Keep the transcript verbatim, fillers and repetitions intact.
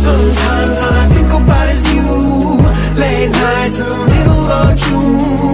Sometimes all I think about is you. Late nights in the middle of June.